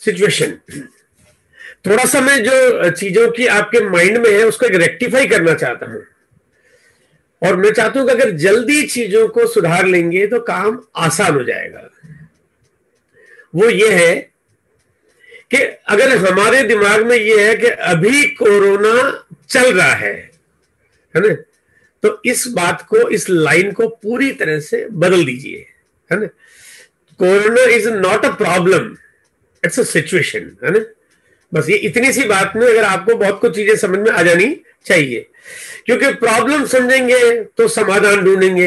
Situation, थोड़ा सा मैं जो चीजों की आपके माइंड में है उसको एक रेक्टिफाई करना चाहता हूं, और मैं चाहता हूं कि अगर जल्दी चीजों को सुधार लेंगे तो काम आसान हो जाएगा। वो ये है कि अगर हमारे दिमाग में ये है कि अभी कोरोना चल रहा है ना, तो इस बात को, इस लाइन को पूरी तरह से बदल दीजिए, है ना। Corona is not a problem, it's a situation, है ना। बस ये इतनी सी बात में अगर आपको बहुत कुछ चीजें समझ में आ जानी चाहिए, क्योंकि प्रॉब्लम समझेंगे तो समाधान ढूंढेंगे,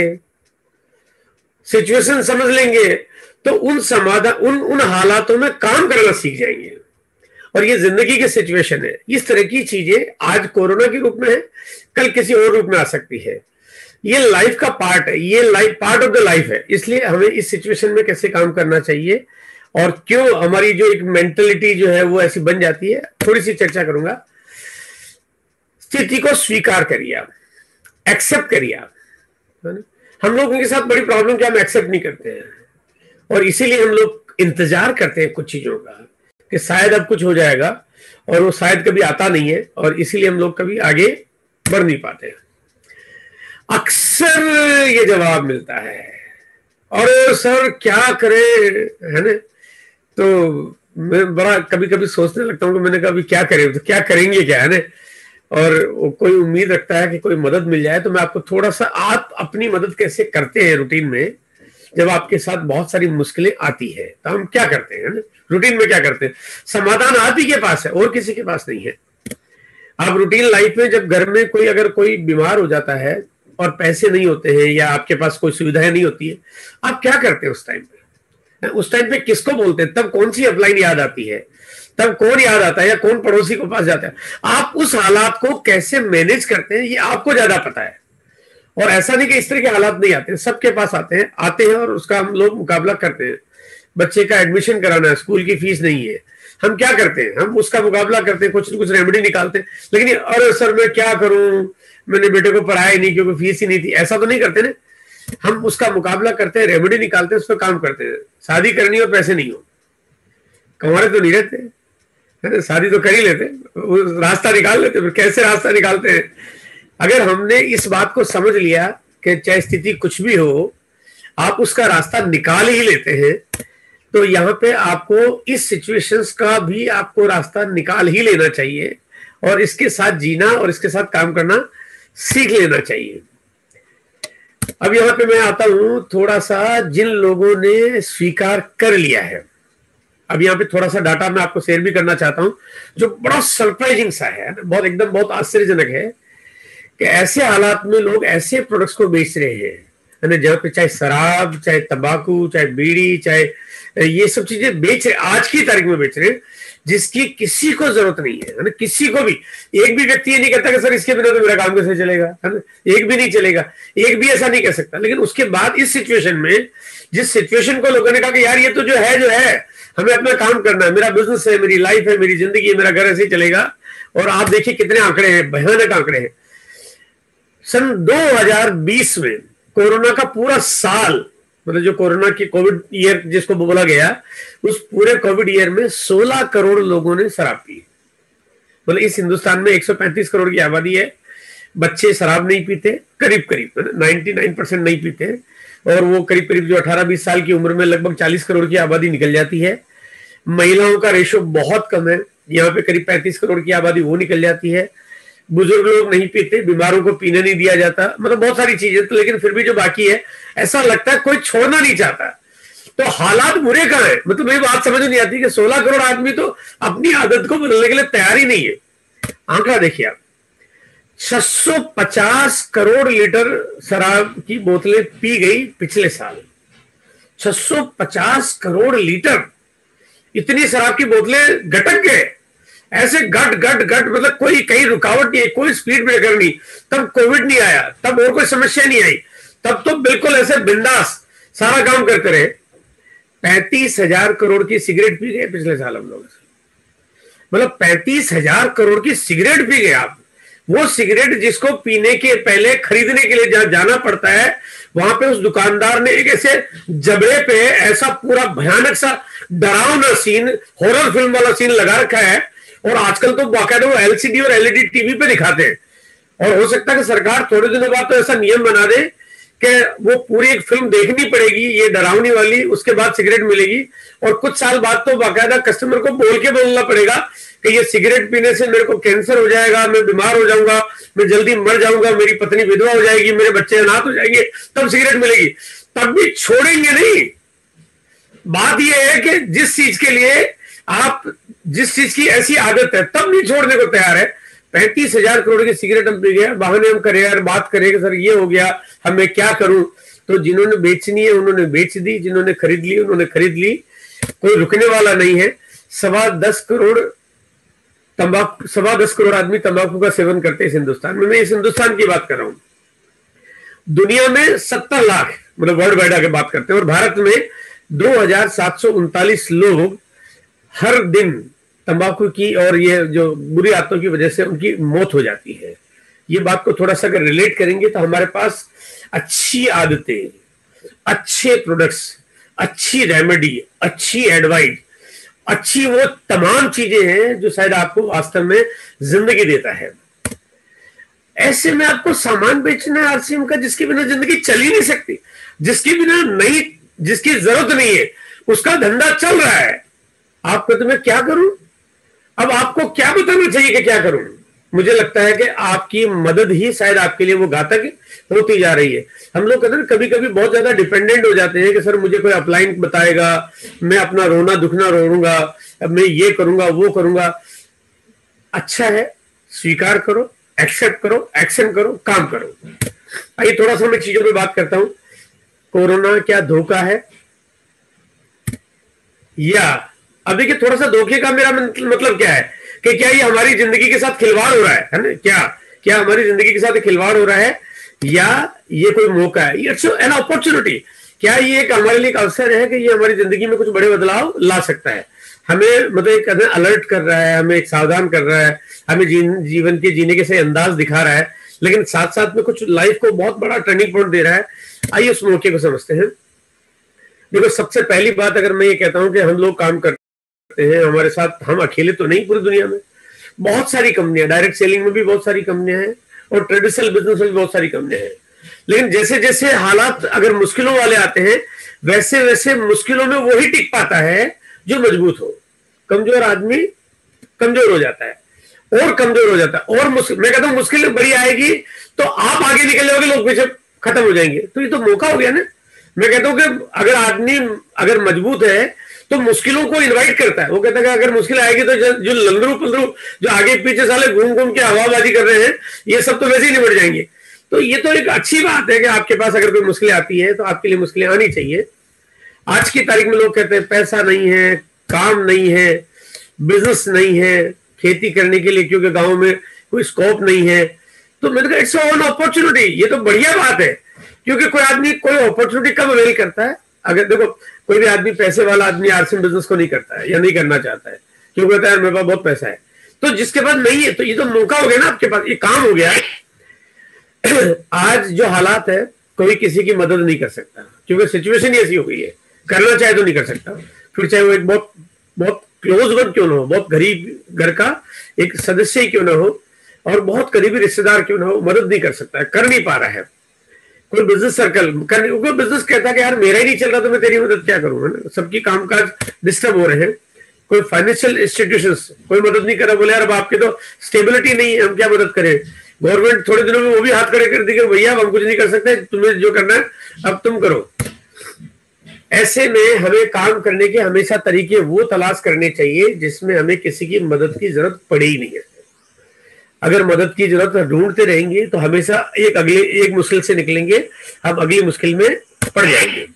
सिचुएशन समझ लेंगे तो उन समाधान, उन हालातों में काम करना सीख जाएंगे। और ये जिंदगी की सिचुएशन है, इस तरह की चीजें आज कोरोना के रूप में है, कल किसी और रूप में आ सकती है। ये लाइफ का पार्ट है, ये life part of the life है। इसलिए हमें इस सिचुएशन में कैसे काम करना चाहिए और क्यों हमारी जो एक मेंटलिटी जो है वो ऐसी बन जाती है, थोड़ी सी चर्चा करूंगा। स्थिति को स्वीकार करिए आप, एक्सेप्ट करिए आप, है ना। हम लोगों के साथ बड़ी प्रॉब्लम क्या, हम एक्सेप्ट नहीं करते हैं, और इसीलिए हम लोग इंतजार करते हैं कुछ चीजों का कि शायद अब कुछ हो जाएगा, और वो शायद कभी आता नहीं है, और इसीलिए हम लोग कभी आगे बढ़ नहीं पाते। अक्सर ये जवाब मिलता है, और सर क्या करें, है ना। तो मैं बड़ा कभी कभी सोचने लगता हूँ कि मैंने कहा अभी क्या करें, तो क्या करेंगे क्या, है ना। और कोई उम्मीद रखता है कि कोई मदद मिल जाए, तो मैं आपको थोड़ा सा, आप अपनी मदद कैसे करते हैं रूटीन में जब आपके साथ बहुत सारी मुश्किलें आती है, तो हम क्या करते हैं ना, रूटीन में क्या करते हैं। समाधान आप ही के पास है, और किसी के पास नहीं है। आप रूटीन लाइफ में जब घर में कोई, अगर कोई बीमार हो जाता है और पैसे नहीं होते हैं या आपके पास कोई सुविधाएं नहीं होती है, आप क्या करते हैं उस टाइम पे? उस टाइम पे किसको बोलते हैं? तब कौन सी अपलाइन याद आती है? तब कौन याद आता है, या कौन पड़ोसी को पास जाता है? आप उस हालात को कैसे मैनेज करते हैं, ये आपको ज्यादा पता है। और ऐसा नहीं कि इस तरह के हालात नहीं आते हैं, सबके पास आते हैं, और उसका हम लोग मुकाबला करते हैं। बच्चे का एडमिशन कराना है, स्कूल की फीस नहीं है, हम क्या करते हैं, हम उसका मुकाबला करते हैं, कुछ न कुछ रेमेडी निकालते हैं। लेकिन अरे सर मैं क्या करूं, मैंने बेटे को पढ़ाया ही नहीं क्योंकि फीस ही नहीं थी, ऐसा तो नहीं करते ना। हम उसका मुकाबला करते हैं, रेमेडी निकालते हैं, उस पर काम करते हैं। शादी करनी हो, पैसे नहीं हो, कमारे तो नहीं रहते, है ना, शादी तो कर ही लेते, रास्ता निकाल लेते। फिर कैसे रास्ता निकालते हैं? अगर हमने इस बात को समझ लिया कि चाहे स्थिति कुछ भी हो, आप उसका रास्ता निकाल ही लेते हैं, तो यहाँ पे आपको इस सिचुएशंस का भी आपको रास्ता निकाल ही लेना चाहिए, और इसके साथ जीना और इसके साथ काम करना सीख लेना चाहिए। अब यहाँ पे मैं आता हूं थोड़ा सा जिन लोगों ने स्वीकार कर लिया है। अब यहाँ पे थोड़ा सा डाटा मैं आपको शेयर भी करना चाहता हूं, जो बड़ा सरप्राइजिंग सा है, बहुत एकदम बहुत आश्चर्यजनक है कि ऐसे हालात में लोग ऐसे प्रोडक्ट्स को बेच रहे हैं, है ना, जहाँ पे चाहे शराब, चाहे तंबाकू, चाहे बीड़ी, चाहे ये सब चीजें बेच रहे, आज की तारीख में बेच रहे हैं, जिसकी किसी को जरूरत नहीं है ना। किसी को भी, एक भी व्यक्ति ये नहीं कहता कि सर इसके बिना तो मेरा काम कैसे चलेगा, है ना, एक भी नहीं चलेगा, एक भी ऐसा नहीं कह सकता। लेकिन उसके बाद इस सिचुएशन में, जिस सिचुएशन को लोगों ने कहा कि यार ये तो जो है हमें अपना काम करना है, मेरा बिजनेस है, मेरी लाइफ है, मेरी जिंदगी है, मेरा घर ऐसे ही चलेगा। और आप देखिए कितने आंकड़े हैं, भयानक आंकड़े हैं। सन 2020 में कोरोना का पूरा साल, मतलब जो कोरोना की कोविड ईयर जिसको बोला गया, उस पूरे कोविड ईयर में 16 करोड़ लोगों ने शराब पी। मतलब इस हिंदुस्तान में 135 करोड़ की आबादी है, बच्चे शराब नहीं पीते, करीब 99% नहीं पीते, और वो करीब जो 18-20 साल की उम्र में लगभग 40 करोड़ की आबादी निकल जाती है। महिलाओं का रेशो बहुत कम है, यहाँ पे करीब 35 करोड़ की आबादी वो निकल जाती है। बुजुर्ग लोग नहीं पीते, बीमारों को पीने नहीं दिया जाता, मतलब बहुत सारी चीजें। तो लेकिन फिर भी जो बाकी है, ऐसा लगता है कोई छोड़ना नहीं चाहता। तो हालात बुरे कहाँ है? मतलब ये बात समझ नहीं आती कि 16 करोड़ आदमी तो अपनी आदत को बदलने के लिए तैयार ही नहीं है। आंकड़ा देखिए आप, 650 करोड़ लीटर शराब की बोतलें पी गई पिछले साल। 650 करोड़ लीटर, इतनी शराब की बोतलें घटक गए, ऐसे गट गट गट, मतलब कोई कहीं रुकावट नहीं है, कोई स्पीड ब्रेकर नहीं। तब कोविड नहीं आया, तब और कोई समस्या नहीं आई, तब तो बिल्कुल ऐसे बिंदास सारा काम करते रहे। 35,000 करोड़ की सिगरेट पी गए पिछले साल हम लोग, मतलब 35,000 करोड़ की सिगरेट पी गए आप। वो सिगरेट जिसको पीने के पहले खरीदने के लिए जहां जाना पड़ता है, वहां पे उस दुकानदार ने एक ऐसे जबड़े पे ऐसा पूरा भयानक सा डरावना सीन, हॉरर फिल्म वाला सीन लगा रखा है, और आजकल तो बाकायदा वो एलसीडी और एलईडी टीवी पे दिखाते हैं। और हो सकता है कि सरकार थोड़े दिनों बाद तो ऐसा नियम बना दे कि वो पूरी एक फिल्म देखनी पड़ेगी ये डरावनी वाली, उसके बाद सिगरेट मिलेगी, और कुछ साल बाद तो बाकायदा कस्टमर को बोल के बोलना पड़ेगा कि ये सिगरेट पीने से मेरे को कैंसर हो जाएगा, मैं बीमार हो जाऊंगा, मैं जल्दी मर जाऊंगा, मेरी पत्नी विधवा हो जाएगी, मेरे बच्चे अनाथ हो जाएंगे, तब सिगरेट मिलेगी। तब भी छोड़ेंगे नहीं। बात यह है कि जिस चीज के लिए आप, जिस चीज की ऐसी आदत है, तब नहीं छोड़ने को तैयार है। 35,000 करोड़ की सिगरेट हम पी गए, बहाने हम करे यार, बात करें कि सर ये हो गया, अब मैं क्या करूं। तो जिन्होंने बेचनी है उन्होंने बेच दी, जिन्होंने खरीद ली उन्होंने खरीद ली, कोई रुकने वाला नहीं है। 10.25 करोड़ तंबाकू, 10.25 करोड़ आदमी तंबाकू का सेवन करते हैं इस हिंदुस्तान में। मैं इस हिंदुस्तान की बात कर रहा हूं। दुनिया में 70 लाख, मतलब वर्ल्ड वाइड आके बात करते हैं, और भारत में 2,739 लोग हर दिन तंबाकू की और ये जो बुरी आदतों की वजह से उनकी मौत हो जाती है। ये बात को थोड़ा सा अगर रिलेट करेंगे तो हमारे पास अच्छी आदतें, अच्छे प्रोडक्ट्स, अच्छी रेमेडी, अच्छी एडवाइस, अच्छी वो तमाम चीजें हैं जो शायद आपको वास्तव में जिंदगी देता है। ऐसे में आपको सामान बेचना है आरसीएम का, जिसके बिना जिंदगी चल ही नहीं सकती, जिसके बिना नहीं, जिसकी जरूरत नहीं है, उसका धंधा चल रहा है। आप कहते मैं क्या करूं? अब आपको क्या बताना चाहिए कि क्या करूं? मुझे लगता है कि आपकी मदद ही शायद आपके लिए वो घातक होती जा रही है। हम लोग कहते हैं कभी कभी बहुत ज्यादा डिपेंडेंट हो जाते हैं कि सर मुझे कोई अपलाइन बताएगा, मैं अपना रोना दुखना रोऊंगा, अब मैं ये करूंगा वो करूंगा। अच्छा है, स्वीकार करो, एक्सेप्ट करो, एक्शन करो, काम करो। आइए थोड़ा सा मैं चीजों पे बात करता हूं। कोरोना क्या धोखा है, या अब देखिए थोड़ा सा धोखे का मेरा मतलब क्या है कि क्या ये हमारी जिंदगी के साथ खिलवाड़ हो रहा है ना? क्या हमारी जिंदगी के साथ खिलवाड़ हो रहा है, या ये कोई मौका है, इट्स एन अपॉर्चुनिटी। क्या ये एक हमारे लिए एक अवसर है कि ये हमारी जिंदगी में कुछ बड़े बदलाव ला सकता है, हमें मतलब एक अलर्ट कर रहा है, हमें एक सावधान कर रहा है, हमें जीवन के जीने के सही अंदाज दिखा रहा है, लेकिन साथ साथ में कुछ लाइफ को बहुत बड़ा टर्निंग पॉइंट दे रहा है। आइए उस मौके को समझते हैं। देखो सबसे पहली बात, अगर मैं ये कहता हूं कि हम लोग काम करते हैं, हमारे साथ हम अकेले तो नहीं, पूरी दुनिया में बहुत सारी कंपनियां, डायरेक्ट सेलिंग में भी बहुत सारी कंपनियां हैं और ट्रेडिशनल बिजनेस में भी बहुत सारी कंपनियां हैं। लेकिन जैसे जैसे हालात अगर मुश्किलों वाले आते हैं, वैसे वैसे मुश्किलों में वही टिक पाता है जो मजबूत हो। कमजोर आदमी कमजोर हो जाता है और कमजोर हो जाता है, और मैं कहता हूं मुश्किल बड़ी आएगी तो आप आगे निकल जाओगे, लोग पीछे खत्म हो जाएंगे। तो ये तो मौका हो गया ना। मैं कहता हूं कि अगर आदमी अगर मजबूत है तो मुश्किलों को इनवाइट करता है। वो कहता है कि अगर मुश्किल आएगी तो जो लंदरू पलरू जो आगे पीछे साले घूम घूम के हवाबाजी कर रहे हैं, ये सब तो वैसे ही निबट जाएंगे। तो ये तो एक अच्छी बात है कि आपके पास अगर कोई मुश्किलें आती है तो आपके लिए मुश्किलें आनी चाहिए। आज की तारीख में लोग कहते हैं पैसा नहीं है, काम नहीं है, बिजनेस नहीं है खेती करने के लिए, क्योंकि गांव में कोई स्कोप नहीं है। तो मैंने कहा इट्स ऑन अपॉर्चुनिटी, ये तो बढ़िया बात है। क्योंकि कोई आदमी कोई अपॉर्चुनिटी कब अवेल करता है? अगर देखो कोई भी आदमी, पैसे वाला आदमी आरसीएम बिजनेस को नहीं करता है या नहीं करना चाहता है, क्योंकि कहता है मेरे पास बहुत पैसा है। तो जिसके पास नहीं है, तो ये तो मौका हो गया ना आपके पास, ये काम हो गया है। आज जो हालात है, कोई किसी की मदद नहीं कर सकता, क्योंकि सिचुएशन ही ऐसी हो गई है। करना चाहे तो नहीं कर सकता, फिर चाहे वो एक बहुत बहुत क्लोज वन क्यों ना हो, बहुत गरीब घर का एक सदस्य ही क्यों ना हो, और बहुत करीबी रिश्तेदार क्यों ना हो, मदद नहीं कर सकता है, कर नहीं पा रहा है। कोई बिजनेस सर्कल करने, कोई बिजनेस कहता है कि यार मेरा ही नहीं चल रहा तो मैं तेरी मदद क्या करूं, है ना? सबकी कामकाज डिस्टर्ब हो रहे हैं। कोई फाइनेंशियल इंस्टीट्यूशंस कोई मदद नहीं कर रहा, बोले यार अब आपके तो स्टेबिलिटी नहीं है, हम क्या मदद करें। गवर्नमेंट थोड़े दिनों में वो भी हाथ खड़े कर देगी, भैया हम कुछ नहीं कर सकते, तुम्हें जो करना है अब तुम करो। ऐसे में हमें काम करने के हमेशा तरीके वो तलाश करने चाहिए जिसमें हमें किसी की मदद की जरूरत पड़े ही नहीं है। अगर मदद की जरूरत ढूंढते रहेंगे तो हमेशा एक मुश्किल से निकलेंगे, हम अगली मुश्किल में पड़ जाएंगे।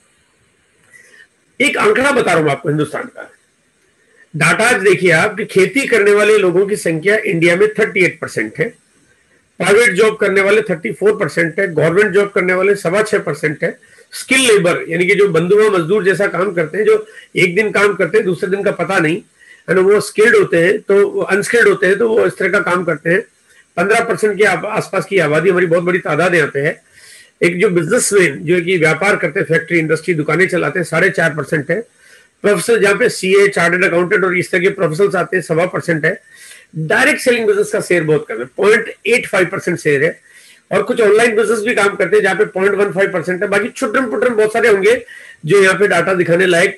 एक आंकड़ा बता रहा हूं आपको हिंदुस्तान का डाटा। देखिए आप कि खेती करने वाले लोगों की संख्या इंडिया में 38% है, प्राइवेट जॉब करने वाले 34% है, गवर्नमेंट जॉब करने वाले 6.25% है। स्किल लेबर यानी कि जो बंधुआ मजदूर जैसा काम करते हैं, जो एक दिन काम करते हैं दूसरे दिन का पता नहीं, है ना, वो स्किल्ड होते हैं, तो वो अनस्किल्ड होते हैं तो वो इस तरह का काम करते हैं, 15% के आसपास की आबादी हमारी बहुत बड़ी तादाद यहाँ पे है। एक जो बिजनेसमैन जो कि व्यापार करते हैं, फैक्ट्री इंडस्ट्री दुकानें चलाते हैं, 4.5% है। प्रोफेशनल जहाँ पे सीए, चार्टर्ड अकाउंटेंट और इस तरह के प्रोफेशनल्स आते हैं 1.25% है। डायरेक्ट सेलिंग बिजनेस का शेयर बहुत कम है, 0.85% शेयर है। और कुछ ऑनलाइन बिजनेस भी काम करते हैं जहाँ पे 0.15% है। बाकी छुट्टम पुट्टम बहुत सारे होंगे जो यहाँ पे डाटा दिखाने लायक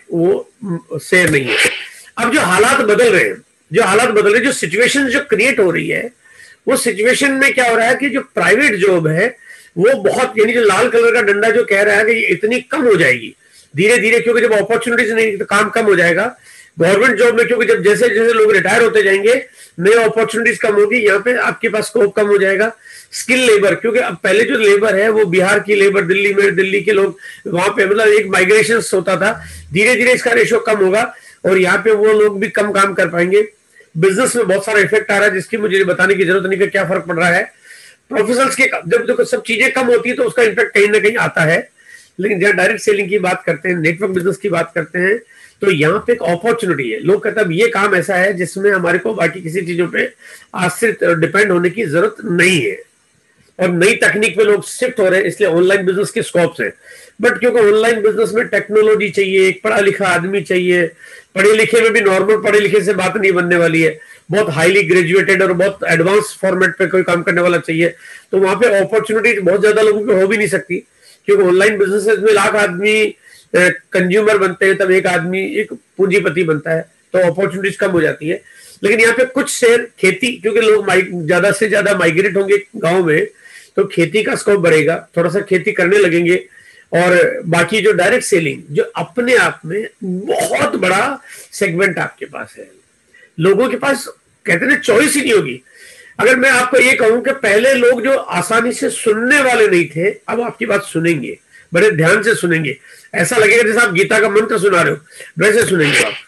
वो शेयर नहीं है। अब जो हालात बदल रहे हैं, जो सिचुएशन जो क्रिएट हो रही है, वो सिचुएशन में क्या हो रहा है कि जो प्राइवेट जॉब है वो बहुत, यानी जो लाल कलर का डंडा जो कह रहा है कि ये इतनी कम हो जाएगी धीरे धीरे, क्योंकि जब अपॉर्चुनिटीज नहीं तो काम कम हो जाएगा। गवर्नमेंट जॉब में क्योंकि जब जैसे जैसे लोग रिटायर होते जाएंगे नई अपॉर्चुनिटीज कम होगी, यहाँ पे आपके पास स्कोप कम हो जाएगा। स्किल लेबर, क्योंकि अब पहले जो लेबर है वो बिहार की लेबर दिल्ली के लोग वहां पे, मतलब एक माइग्रेशन होता था, धीरे धीरे इसका रेशो कम होगा और यहाँ पे वो लोग भी कम काम कर पाएंगे। बिजनेस में बहुत सारा इफेक्ट आ रहा है जिसकी मुझे बताने की जरूरत नहीं कि क्या फर्क पड़ रहा है। प्रोफेशनल्स के जब देखो सब चीजें कम होती है तो उसका इम्पैक्ट कहीं ना कहीं आता है। लेकिन जहाँ डायरेक्ट सेलिंग की बात करते हैं, नेटवर्क बिजनेस की बात करते हैं, तो यहाँ पे एक अपॉर्चुनिटी है। लोग कहते हैं ये काम ऐसा है जिसमें हमारे को बाकी किसी चीजों पे आश्रित डिपेंड होने की जरूरत नहीं है और नई तकनीक पे लोग शिफ्ट हो रहे हैं, इसलिए ऑनलाइन बिजनेस के स्कोप्स है। बट क्योंकि ऑनलाइन बिजनेस में टेक्नोलॉजी चाहिए, एक पढ़ा लिखा आदमी चाहिए, पढ़े लिखे में भी नॉर्मल पढ़े लिखे से बात नहीं बनने वाली है, बहुत हाईली ग्रेजुएटेड और बहुत एडवांस फॉर्मेट पे कोई काम करने वाला चाहिए। तो वहां पे अपॉर्चुनिटी बहुत ज्यादा लोगों की हो भी नहीं सकती, क्योंकि ऑनलाइन बिजनेस में लाख आदमी कंज्यूमर बनते हैं तब एक आदमी एक पूंजीपति बनता है, तो अपॉर्चुनिटीज कम हो जाती है। लेकिन यहाँ पे कुछ शेयर खेती, क्योंकि लोग ज्यादा से ज्यादा माइग्रेट होंगे गाँव में, तो खेती का स्कोप बढ़ेगा, थोड़ा सा खेती करने लगेंगे। और बाकी जो डायरेक्ट सेलिंग जो अपने आप में बहुत बड़ा सेगमेंट आपके पास है, लोगों के पास कहते हैं चॉइस ही नहीं होगी। अगर मैं आपको ये कहूं कि पहले लोग जो आसानी से सुनने वाले नहीं थे, अब आपकी बात सुनेंगे, बड़े ध्यान से सुनेंगे, ऐसा लगेगा जैसे आप गीता का मंत्र सुना रहे हो वैसे सुनेंगे आप।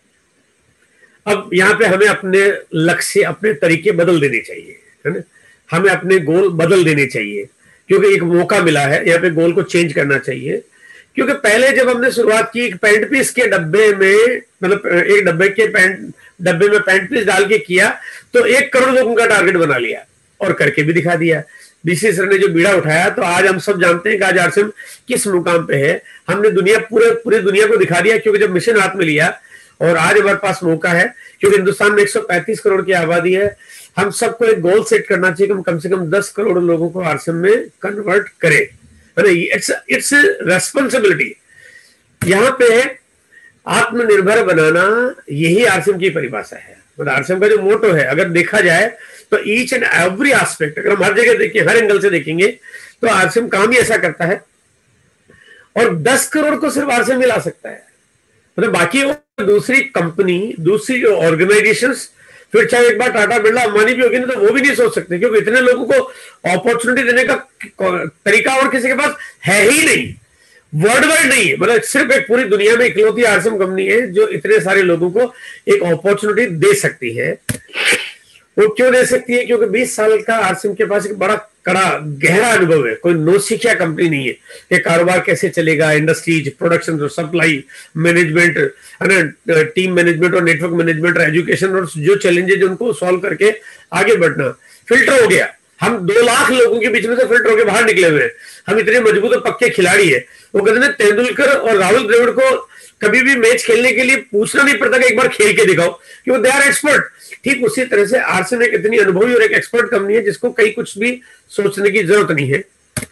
अब यहाँ पे हमें अपने लक्ष्य, अपने तरीके बदल देने चाहिए, है ना, हमें अपने गोल बदल देने चाहिए, क्योंकि एक मौका मिला है यहाँ पे गोल को चेंज करना चाहिए। क्योंकि पहले जब हमने शुरुआत की पैंट पीस के डब्बे में, मतलब एक डब्बे में पैंट पीस डाल के किया तो 1 करोड़ लोगों का टारगेट बना लिया और करके भी दिखा दिया। बीसी सर ने जो बीड़ा उठाया, तो आज हम सब जानते हैं कि आज आरसीएम किस मुकाम पे है। हमने पूरी दुनिया को दिखा दिया, क्योंकि जब मिशन हाथ में लिया और आज हमारे पास मौका है, क्योंकि हिंदुस्तान में 135 करोड़ की आबादी है। हम सबको एक गोल सेट करना चाहिए कि हम कम से कम 10 करोड़ लोगों को आरसीएम में कन्वर्ट करें। It's responsibility. यहाँ पे आत्मनिर्भर बनाना, यही आरसीएम की परिभाषा है। मतलब आरसीएम का जो मोटो है, अगर देखा जाए तो ईच एंड एवरी एस्पेक्ट, अगर हम हर जगह देखें, हर एंगल से देखेंगे, तो आरसीएम काम ही ऐसा करता है। और 10 करोड़ को सिर्फ आरसीएम मिला सकता है। मतलब बाकी दूसरी कंपनी, दूसरी जो ऑर्गेनाइजेशंस, फिर चाहे एक बार टाटा बिरला अंबानी भी होगी ना, तो वो भी नहीं सोच सकते, क्योंकि इतने लोगों को अपॉर्चुनिटी देने का तरीका और किसी के पास है ही नहीं, वर्ल्ड वाइड नहीं है। मतलब सिर्फ एक पूरी दुनिया में इकलौती आरसीएम कंपनी है जो इतने सारे लोगों को एक अपॉर्चुनिटी दे सकती है। वो क्यों दे सकती है? क्योंकि 20 साल का आरसीएम के पास एक बड़ा कड़ा गहरा अनुभव है। कोई नौसिखिया कंपनी नहीं है कि कारोबार कैसे चलेगा, इंडस्ट्रीज, प्रोडक्शन और सप्लाई मैनेजमेंट, टीम मैनेजमेंट और नेटवर्क मैनेजमेंट और एजुकेशन और जो चैलेंजेज उनको सॉल्व करके आगे बढ़ना। फिल्टर हो गया, हम 2 लाख लोगों के बीच में से फिल्टर होकर बाहर निकले हुए हैं। हम इतने मजबूत और पक्के खिलाड़ी है। वो कहते हैं तेंदुलकर और राहुल द्रविड़ को कभी भी मैच खेलने के लिए पूछना नहीं पड़ता कि एक बार खेल के दिखाओ, क्योंकि दे आर एक्सपर्ट। ठीक उसी तरह से आरसीएम एक इतनी अनुभवी और एक एक्सपर्ट कंपनी है जिसको कहीं कुछ भी सोचने की जरूरत नहीं है।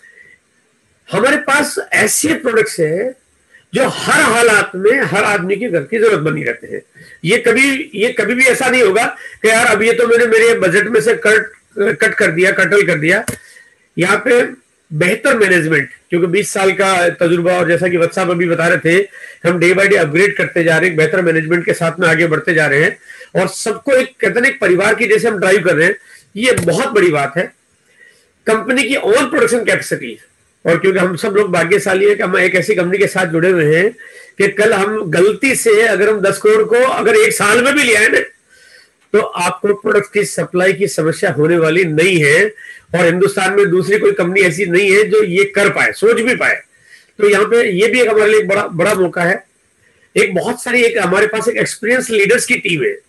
हमारे पास ऐसे प्रोडक्ट्स है जो हर हालात में हर आदमी के घर की जरूरत बनी रहते हैं। ये कभी भी ऐसा नहीं होगा कि यार अब ये तो मैंने मेरे बजट में से कट कर दिया, कटल कर दिया। यहाँ पे बेहतर मैनेजमेंट, क्योंकि 20 साल का तजुर्बा, और जैसा कि वत्स साहब अभी बता रहे थे, हम डे बाय डे अपग्रेड करते जा रहे हैं, बेहतर मैनेजमेंट के साथ में आगे बढ़ते जा रहे हैं और सबको एक कहते हैं एक परिवार की जैसे हम ड्राइव कर रहे हैं। ये बहुत बड़ी बात है। कंपनी की ओन प्रोडक्शन कैपेसिटी, और क्योंकि हम सब लोग भाग्यशाली है कि हम एक ऐसी कंपनी के साथ जुड़े हुए हैं कि कल हम गलती से अगर हम 10 करोड़ को अगर एक साल में भी लिया है ना, तो आपको प्रोडक्ट की सप्लाई की समस्या होने वाली नहीं है। और हिंदुस्तान में दूसरी कोई कंपनी ऐसी नहीं है जो ये कर पाए, सोच भी पाए। तो यहाँ पे ये भी एक हमारे लिए एक बड़ा मौका है। एक बहुत सारी एक हमारे पास एक एक्सपीरियंस लीडर्स की टीम है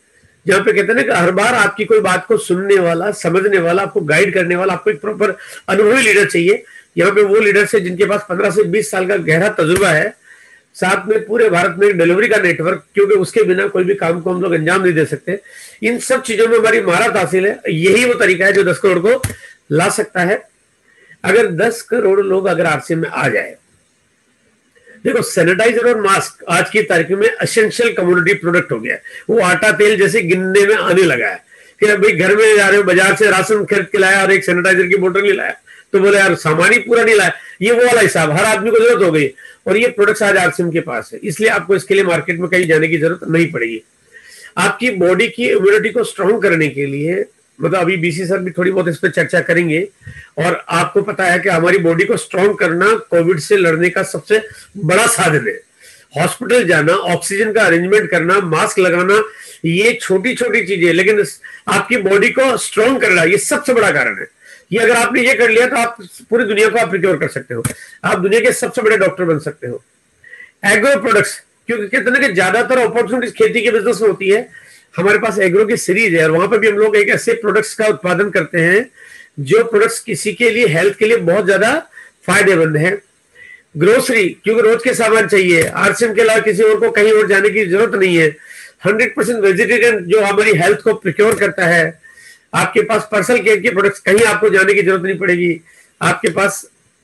जहाँ पे कहते हैं ना कि हर बार आपकी कोई बात को सुनने वाला, समझने वाला, आपको गाइड करने वाला, आपको एक प्रॉपर अनुभवी लीडर चाहिए। यहाँ पे वो लीडर्स है जिनके पास 15 से 20 साल का गहरा तजुर्बा है, साथ में पूरे भारत में डिलीवरी का नेटवर्क, क्योंकि उसके बिना कोई भी काम को हम लोग अंजाम नहीं दे सकते। इन सब चीजों में हमारी महारत हासिल है। यही वो तरीका है जो 10 करोड़ को ला सकता है। अगर 10 करोड़ लोग अगर आरसीएम में आ जाए, देखो सैनिटाइजर और मास्क आज की तारीख में एसेंशियल कमोडिटी प्रोडक्ट हो गया है। वो आटा तेल जैसे गिनने में आने लगा है कि भाई घर में जा रहे हो, बाजार से राशन खरीद के लाया और एक सैनिटाइजर की बोतल नहीं लाया, तो बोले यार सामान ही पूरा नहीं लाया। ये वो वाला हिसाब, हर आदमी को जरूरत हो गई और ये प्रोडक्ट्स आज आरसीएम के पास है, इसलिए आपको इसके लिए मार्केट में कहीं जाने की जरूरत नहीं पड़ेगी। आपकी बॉडी की इम्यूनिटी को स्ट्रॉन्ग करने के लिए, मतलब अभी बीसी सर भी थोड़ी बहुत इस पर चर्चा करेंगे, और आपको पता है कि हमारी बॉडी को स्ट्रॉन्ग करना कोविड से लड़ने का सबसे बड़ा साधन है। हॉस्पिटल जाना, ऑक्सीजन का अरेंजमेंट करना, मास्क लगाना, ये छोटी छोटी चीजें, लेकिन आपकी बॉडी को स्ट्रॉन्ग करना ये सबसे बड़ा कारण है। ये अगर आपने ये कर लिया तो आप पूरी दुनिया को आप रिकवर कर सकते हो, आप दुनिया के सबसे बड़े डॉक्टर बन सकते हो। एग्रो प्रोडक्ट्स, क्योंकि कहते हैं कि ज्यादातर अपॉर्चुनिटीज खेती के बिजनेस में होती है, हमारे पास एग्रो की सीरीज है और वहां पर भी हम लोग एक ऐसे प्रोडक्ट्स का उत्पादन करते हैं जो प्रोडक्ट्स किसी के लिए, हेल्थ के लिए बहुत ज्यादा फायदेमंद है। ग्रोसरी, क्योंकि रोज के सामान चाहिए, आरसीएम के अलावा किसी और को कहीं और जाने की जरूरत नहीं है। 100% वेजिटेरियन जो हमारी हेल्थ को प्रिक्योर करता है। आपके पास पर्सनल केयर के प्रोडक्ट्स, कहीं आपको जाने की जरूरत नहीं पड़ेगी। आपके पास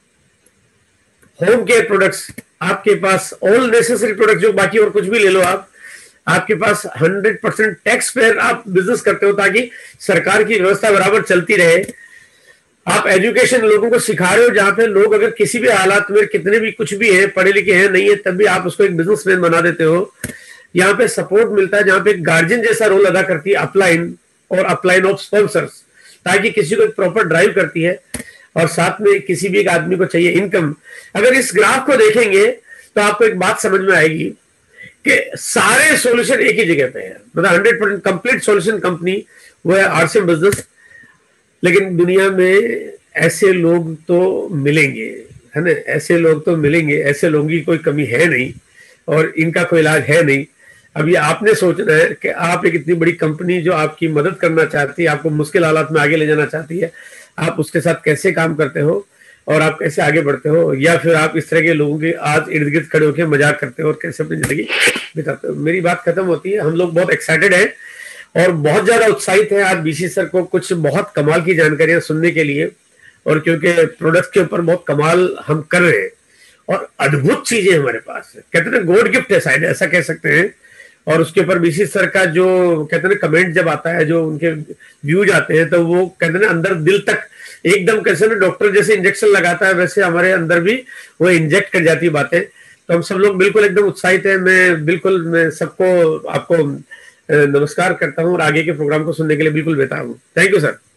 होम केयर प्रोडक्ट्स, आपके पास ऑल नेसेसरी प्रोडक्ट, जो बाकी और कुछ भी ले लो आप। आपके पास 100% टैक्स पेयर आप बिजनेस करते हो ताकि सरकार की व्यवस्था बराबर चलती रहे। आप एजुकेशन लोगों को सिखा रहे हो, जहां पे लोग अगर किसी भी हालात में कितने भी कुछ भी है, पढ़े लिखे हैं नहीं है, तब भी आप उसको एक बिजनेसमैन बना देते हो। यहाँ पे सपोर्ट मिलता है, जहां पे गार्जियन जैसा रोल अदा करती है अपलाइन और अपलाइन ऑफ स्पॉन्सर्स, ताकि किसी को एक प्रॉपर ड्राइव करती है। और साथ में किसी भी एक आदमी को चाहिए इनकम। अगर इस ग्राफ को देखेंगे तो आपको एक बात समझ में आएगी कि सारे सॉल्यूशन एक ही जगह पे है, मतलब 100% कंप्लीट सॉल्यूशन कंपनी वो है आरसीएम बिजनेस। लेकिन दुनिया में ऐसे लोग तो मिलेंगे, है ना, ऐसे लोग तो मिलेंगे, ऐसे लोगों की कोई कमी है नहीं और इनका कोई इलाज है नहीं। अब ये आपने सोचना है कि आप एक इतनी बड़ी कंपनी जो आपकी मदद करना चाहती है, आपको मुश्किल हालात में आगे ले जाना चाहती है, आप उसके साथ कैसे काम करते हो और आप कैसे आगे बढ़ते हो, या फिर आप इस तरह के लोगों के आज इर्द गिर्द खड़े होकर मजाक करते हो और कैसे अपनी जिंदगी बिताते हो। मेरी बात खत्म होती है। हम लोग बहुत एक्साइटेड हैं और बहुत ज्यादा उत्साहित हैं आज बीसी सर को कुछ बहुत कमाल की जानकारियां सुनने के लिए, और क्योंकि प्रोडक्ट के ऊपर बहुत कमाल हम कर रहे हैं और अद्भुत चीजें हमारे पास है, कहते हैं गॉड गिफ्ट है शायद, ऐसा कह सकते हैं। और उसके ऊपर बीसी सर का जो कहते हैं कमेंट जब आता है, जो उनके व्यूज आते हैं, तो वो कहते हैं अंदर दिल तक एकदम, कैसे ना डॉक्टर जैसे इंजेक्शन लगाता है वैसे हमारे अंदर भी वो इंजेक्ट कर जाती है बातें। तो हम सब लोग बिल्कुल एकदम उत्साहित है। मैं सबको आपको नमस्कार करता हूँ और आगे के प्रोग्राम को सुनने के लिए बिल्कुल बेताब हूँ। Thank you sir.